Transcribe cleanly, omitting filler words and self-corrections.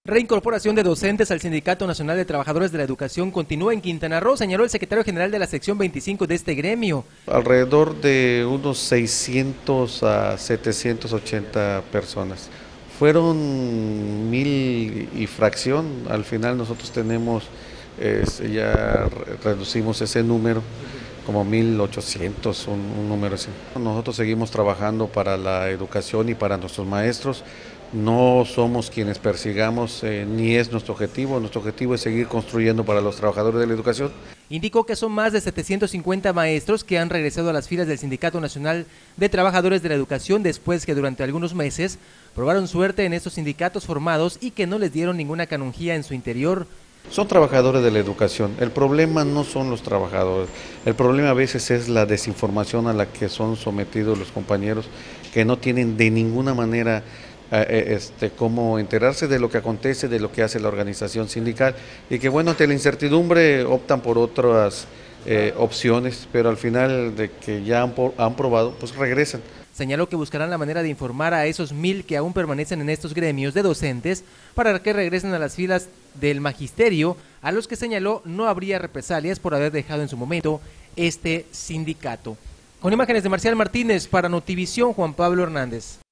Reincorporación de docentes al Sindicato Nacional de Trabajadores de la Educación continúa en Quintana Roo, señaló el secretario general de la sección 25 de este gremio. Alrededor de unos 600 a 780 personas. Fueron 1000 y fracción, al final nosotros tenemos, ya reducimos ese número, como 1800, un número así. Nosotros seguimos trabajando para la educación y para nuestros maestros. No somos quienes persigamos, ni es nuestro objetivo es seguir construyendo para los trabajadores de la educación. Indicó que son más de 750 maestros que han regresado a las filas del Sindicato Nacional de Trabajadores de la Educación después que durante algunos meses probaron suerte en estos sindicatos formados y que no les dieron ninguna canonjía en su interior. Son trabajadores de la educación, el problema no son los trabajadores, el problema a veces es la desinformación a la que son sometidos los compañeros que no tienen de ninguna manera cómo enterarse de lo que acontece, de lo que hace la organización sindical y que bueno, ante la incertidumbre optan por otras opciones, pero al final de que ya han probado, pues regresan. Señaló que buscarán la manera de informar a esos 1000 que aún permanecen en estos gremios de docentes para que regresen a las filas del magisterio, a los que señaló no habría represalias por haber dejado en su momento este sindicato. Con imágenes de Marcial Martínez para Notivisión, Juan Pablo Hernández.